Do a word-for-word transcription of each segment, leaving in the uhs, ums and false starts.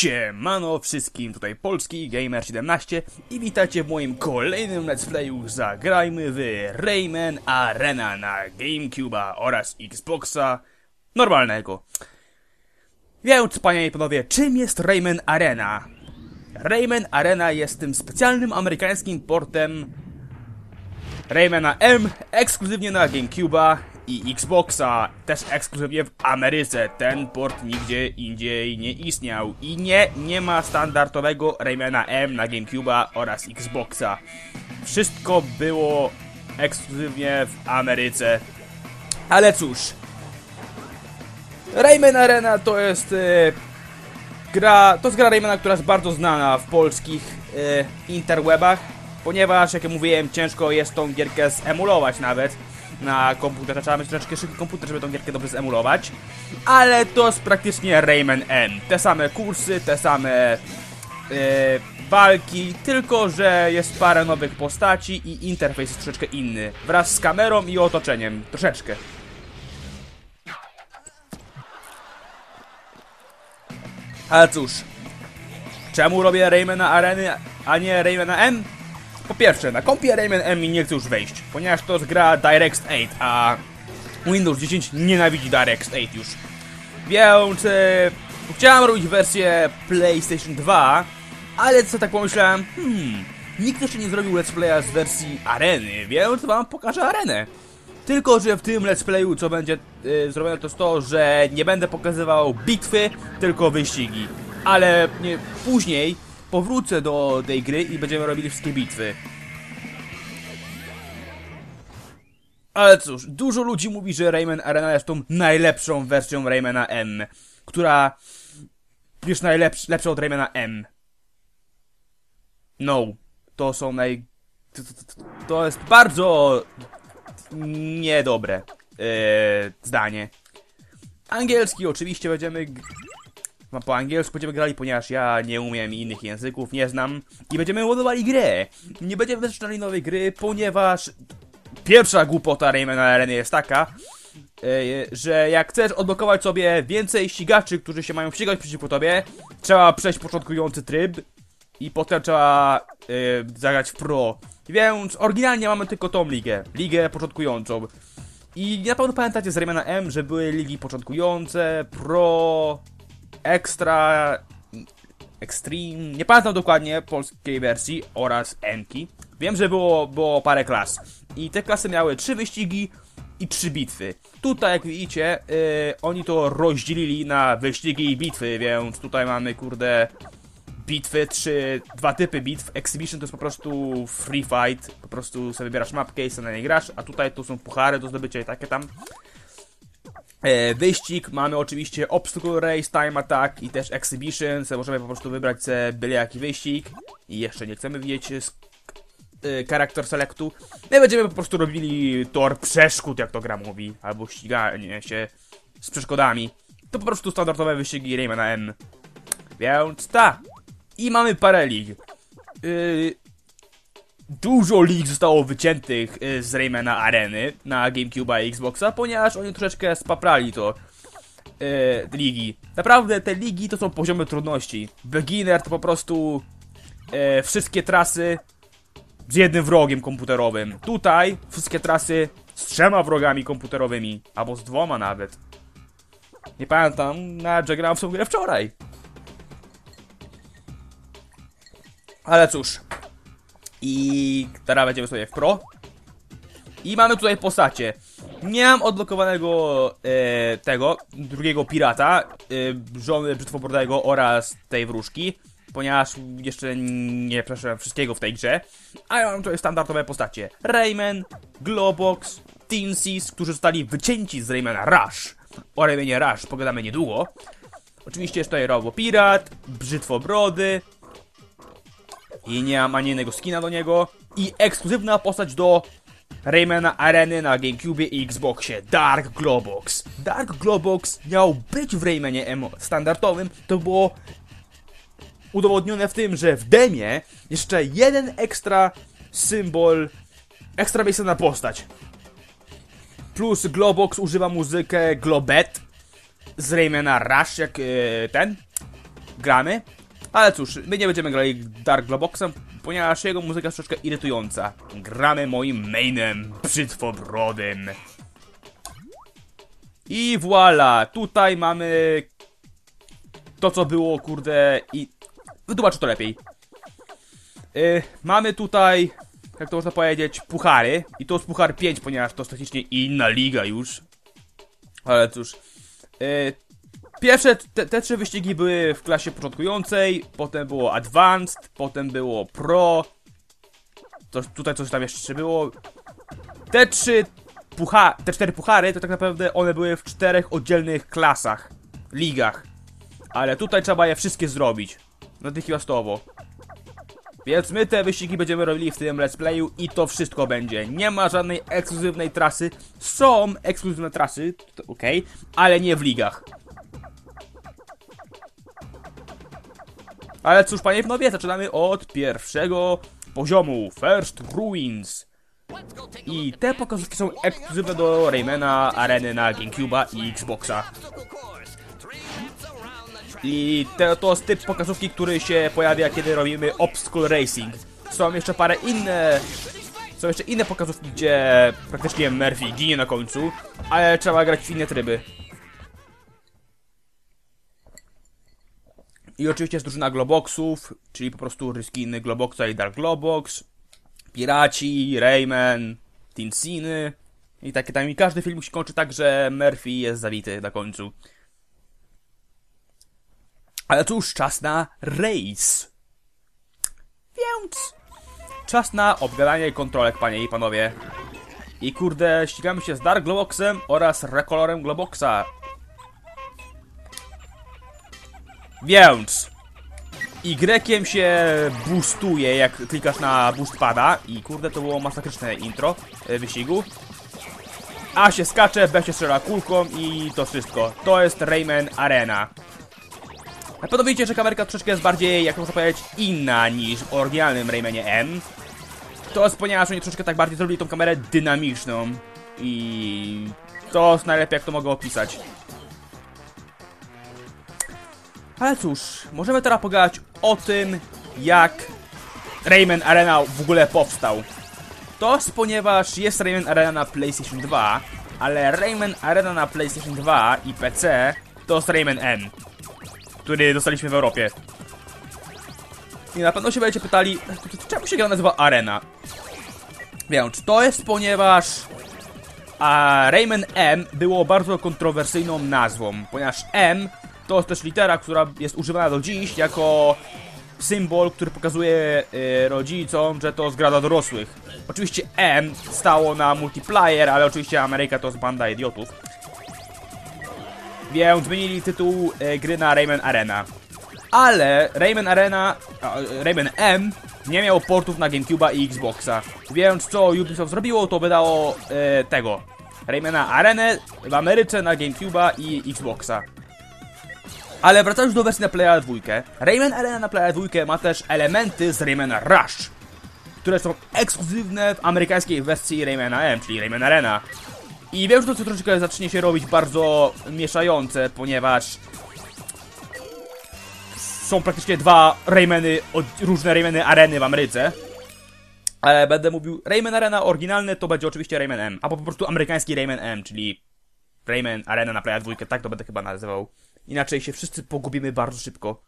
Siemano wszystkim, tutaj Polski Gamer siedemnaście i witajcie w moim kolejnym let's playu Zagrajmy w Rayman Arena na GameCube'a oraz Xboxa normalnego. Więc, panie i panowie, czym jest Rayman Arena? Rayman Arena jest tym specjalnym amerykańskim portem Raymana M, ekskluzywnie na GameCube'a i Xboxa, też ekskluzywnie w Ameryce. Ten port nigdzie indziej nie istniał. I nie, nie ma standardowego Raymana M na GameCube'a oraz Xboxa. Wszystko było ekskluzywnie w Ameryce. Ale cóż, Rayman Arena to jest e, gra, to jest gra Raymana, która jest bardzo znana w polskich e, interwebach, ponieważ, jak ja mówiłem, ciężko jest tą gierkę zemulować nawet na komputerze. Trzeba mieć troszeczkę szybki komputer, żeby tą gierkę dobrze zemulować. Ale to jest praktycznie Rayman M. Te same kursy, te same yy, walki, tylko że jest parę nowych postaci i interfejs jest troszeczkę inny. Wraz z kamerą i otoczeniem. Troszeczkę. Ale cóż, czemu robię Raymana Areny, a nie Raymana M? Po pierwsze, na kompie Rayman M mi nie chce już wejść, ponieważ to jest gra DirectX osiem, a Windows dziesięć nienawidzi DirectX osiem już. Więc e, chciałem robić wersję PlayStation dwa, ale co tak pomyślałem, hmm, nikt jeszcze nie zrobił let's playa z wersji Areny, więc wam pokażę Arenę. Tylko że w tym let's playu co będzie e, zrobione to jest to, że nie będę pokazywał bitwy, tylko wyścigi. Ale nie, później powrócę do tej gry i będziemy robili wszystkie bitwy. Ale cóż, dużo ludzi mówi, że Rayman Arena jest tą najlepszą wersją Raymana M, która jest najlepsza lepsza od Raymana M. No, to są naj... To, to, to jest bardzo niedobre yy, zdanie. Angielski oczywiście będziemy... Po angielsku będziemy grali, ponieważ ja nie umiem innych języków, nie znam. I będziemy modowali grę. Nie będziemy zaczynali nowej gry, ponieważ pierwsza głupota Raymana Areny jest taka, yy, że jak chcesz odblokować sobie więcej ścigaczy, którzy się mają ścigać przeciwko tobie, trzeba przejść początkujący tryb i potem trzeba yy, zagrać w pro. Więc oryginalnie mamy tylko tą ligę, ligę początkującą. I na pewno pamiętacie z Raymana M, że były ligi początkujące, pro... Extra, Extreme, nie pamiętam dokładnie polskiej wersji oraz Enki. Wiem, że było, było parę klas i te klasy miały trzy wyścigi i trzy bitwy. Tutaj, jak widzicie, yy, oni to rozdzielili na wyścigi i bitwy, więc tutaj mamy, kurde, bitwy, trzy, dwa typy bitw. Exhibition to jest po prostu free fight, po prostu sobie wybierasz mapkę i sobie na niej grasz, a tutaj to są puchary do zdobycia i takie tam. E, wyścig, mamy oczywiście Obstacle Race, Time Attack i też Exhibition, so możemy po prostu wybrać sobie byle jaki wyścig i jeszcze nie chcemy widzieć z e, Character Selectu. My będziemy po prostu robili tor przeszkód, jak to gra mówi, albo ściganie się z przeszkodami. To po prostu standardowe wyścigi Raymana M. Więc ta. I mamy parę lig. Yy, Dużo lig zostało wyciętych z Raymana Areny na GameCube'a i Xboxa, ponieważ oni troszeczkę spaprali to yy, ligi. Naprawdę te ligi to są poziomy trudności. Beginner to po prostu yy, wszystkie trasy z jednym wrogiem komputerowym. Tutaj wszystkie trasy z trzema wrogami komputerowymi, albo z dwoma nawet. Nie pamiętam, nawet że grałem w tą grę wczoraj. Ale cóż. I teraz będziemy sobie w pro. I mamy tutaj postacie. Nie mam odblokowanego e, tego, drugiego pirata, e, żony brzytwobrodego oraz tej wróżki, ponieważ jeszcze nie przeszedłem wszystkiego w tej grze. A ja mam tutaj standardowe postacie. Rayman, Globox, Teensys, którzy zostali wycięci z Raymana Rush. O Raymanie Rush pogadamy niedługo. Oczywiście jest tutaj Robo Pirat, Brzytwobrody. I nie mam ani jednego skina do niego. I ekskluzywna postać do Raymana Areny na GameCube i Xboxie. Dark Globox. Dark Globox miał być w Raymanie M standardowym. To było udowodnione w tym, że w demie jeszcze jeden ekstra symbol, ekstra miejsce na postać. Plus Globox używa muzykę Globet z Raymana Rush, jak yy, ten. gramy. Ale cóż, my nie będziemy grali Dark Globoxem, ponieważ jego muzyka jest troszeczkę irytująca. Gramy moim mainem, brzytwobrodym. I voilà, tutaj mamy to, co było, kurde, i wytłumaczę to lepiej. Yy, mamy tutaj, jak to można powiedzieć, puchary. I to jest puchar pięć, ponieważ to jest technicznie inna liga już. Ale cóż. Yy, pierwsze, te, te trzy wyścigi były w klasie początkującej. Potem było Advanced, potem było Pro. To, tutaj coś tam jeszcze było. Te trzy pucha te cztery puchary, to tak naprawdę one były w czterech oddzielnych klasach, ligach. Ale tutaj trzeba je wszystkie zrobić natychmiastowo. Więc my te wyścigi będziemy robili w tym let's playu i to wszystko będzie. Nie ma żadnej ekskluzywnej trasy. Są ekskluzywne trasy, okej, okay, ale nie w ligach. Ale cóż, panie i panowie, zaczynamy od pierwszego poziomu. First Ruins. I te pokazówki są ekskluzywne do Raymana, Areny na GameCube'a i Xboxa. I te, to jest typ pokazówki, który się pojawia, kiedy robimy Obstacle Racing. Są jeszcze parę inne... Są jeszcze inne pokazówki, gdzie praktycznie Murphy ginie na końcu, ale trzeba grać w inne tryby. I oczywiście jest drużyna Globoxów, czyli po prostu Ryskiny, Globoxa i Dark Globox, Piraci, Rayman, Tinsiny i takie tam. I każdy film się kończy tak, że Murphy jest zabity na końcu. Ale cóż, czas na race. Więc czas na obgadanie kontrolek, panie i panowie. I kurde, ścigamy się z Dark Globoxem oraz Recolorem Globoxa. Więc Y się boostuje, jak klikasz na boost pada. I kurde, to było masakryczne intro e, wyścigu. A się skacze, B się strzela kulką i to wszystko. To jest Rayman Arena. Na pewno widzicie, że kamerka troszeczkę jest bardziej, jak można powiedzieć, inna niż w oryginalnym Raymanie M. To jest ponieważ oni troszeczkę tak bardziej zrobili tą kamerę dynamiczną. I to jest najlepiej, jak to mogę opisać. Ale cóż, możemy teraz pogadać o tym, jak Rayman Arena w ogóle powstał. To jest ponieważ jest Rayman Arena na PlayStation dwa, ale Rayman Arena na PlayStation dwa i P C to jest Rayman M, który dostaliśmy w Europie. I na pewno się będziecie pytali, czemu się gra nazywa Arena? Więc to jest ponieważ a Rayman M było bardzo kontrowersyjną nazwą, ponieważ M to jest też litera, która jest używana do dziś jako symbol, który pokazuje yy, rodzicom, że to jest gra dla dorosłych. Oczywiście M stało na multiplayer, ale oczywiście Ameryka to jest banda idiotów. Więc zmienili tytuł yy, gry na Rayman Arena. Ale Rayman Arena, yy, Rayman M nie miał portów na GameCube'a i Xboxa. Więc co Ubisoft zrobiło, to wydało yy, tego Raymana Arenę w Ameryce na GameCube'a i Xboxa. Ale wracając do wersji na Playa dwa, Rayman Arena na Playa dwa ma też elementy z Raymana Rush, które są ekskluzywne w amerykańskiej wersji Raymana M, czyli Rayman Arena. I wiem, że to co troszeczkę zacznie się robić bardzo mieszające, ponieważ są praktycznie dwa Raymany, różne Raymany Areny w Ameryce. Ale będę mówił, Rayman Arena oryginalny to będzie oczywiście Rayman M, albo po prostu amerykański Rayman M, czyli Rayman Arena na Playa dwa, tak to będę chyba nazywał. Inaczej się wszyscy pogubimy bardzo szybko.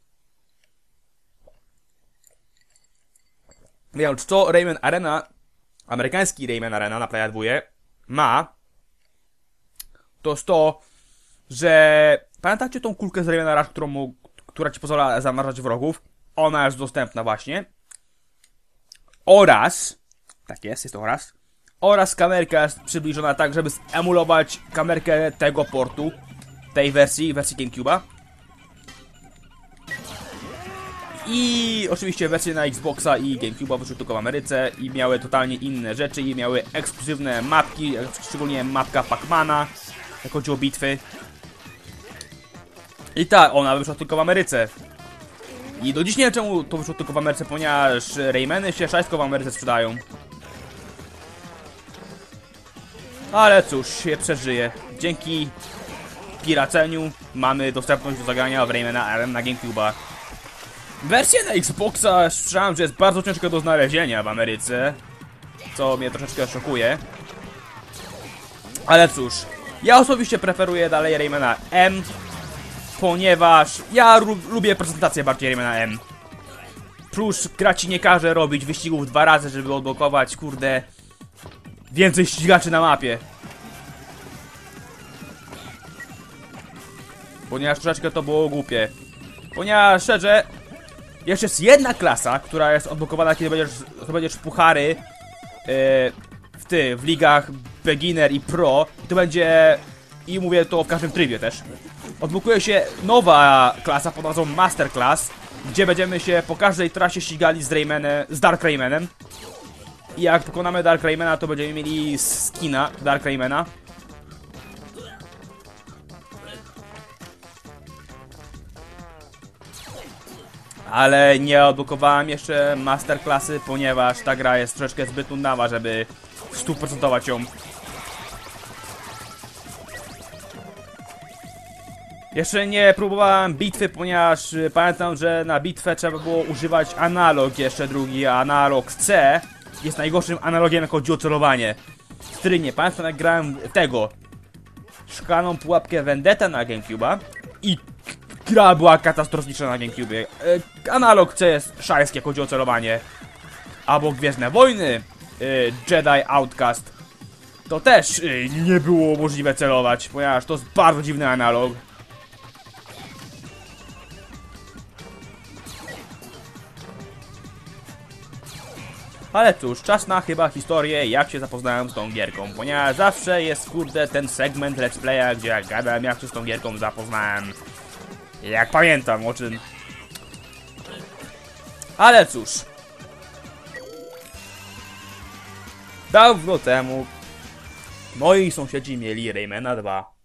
Więc co Rayman Arena, amerykański Rayman Arena na Playa dwa ma, to jest to, że pamiętacie tą kulkę z Raymana Rush, którą, która ci pozwala zamrażać wrogów? Ona jest dostępna właśnie. Oraz, tak jest, jest to oraz, oraz kamerka jest przybliżona tak, żeby emulować kamerkę tego portu, tej wersji, wersji GameCube'a. I oczywiście wersje na Xboxa i GameCube'a wyszły tylko w Ameryce i miały totalnie inne rzeczy i miały ekskluzywne mapki, szczególnie mapka Pac-Mana, jak chodzi o bitwy. I tak, ona wyszła tylko w Ameryce. I do dziś nie wiem czemu to wyszło tylko w Ameryce, ponieważ Raymany się szajsko w Ameryce sprzedają. Ale cóż, się przeżyje. Dzięki piraceniu mamy dostępność do zagrania w Raymana R M na GameCube'a. Wersję na Xboxa słyszałem, że jest bardzo ciężko do znalezienia w Ameryce, co mnie troszeczkę szokuje. Ale cóż, ja osobiście preferuję dalej Raymana M, ponieważ ja lubię prezentację bardziej Raymana M. Plus gra ci nie każe robić wyścigów dwa razy, żeby odblokować, kurde, więcej ścigaczy na mapie. Ponieważ troszeczkę to było głupie. Ponieważ szczerze, jeszcze jest jedna klasa, która jest odblokowana, kiedy będziesz, zdobędziesz puchary yy, w ty, w ligach Beginner i Pro. I to będzie, i mówię to w każdym trybie też. Odblokuje się nowa klasa pod nazwą Master Class, gdzie będziemy się po każdej trasie ścigali z Raymanem, z Dark Raymanem. I jak pokonamy Dark Raymana, to będziemy mieli skina Dark Raymana. Ale nie odblokowałem jeszcze Masterclassy, ponieważ ta gra jest troszeczkę zbyt nudnawa, żeby stu procent ją. Jeszcze nie próbowałem bitwy, ponieważ pamiętam, że na bitwę trzeba było używać analog jeszcze drugi, a analog C jest najgorszym analogiem, jak chodzi o celowanie. W którym nie pamiętam, jak grałem tego szklaną pułapkę Vendetta na GameCube'a i gra była katastroficzna na GameCube. E, analog C jest szajski, jak chodzi o celowanie. Albo Gwiezdne Wojny, e, Jedi Outcast. To też e, nie było możliwe celować, ponieważ to jest bardzo dziwny analog. Ale cóż, czas na chyba historię, jak się zapoznałem z tą gierką, ponieważ zawsze jest, kurde, ten segment let's playa, gdzie ja gadam, jak się z tą gierką zapoznałem. Jak pamiętam o czym. Ale cóż. Dawno temu moi sąsiedzi mieli Raymana dwa.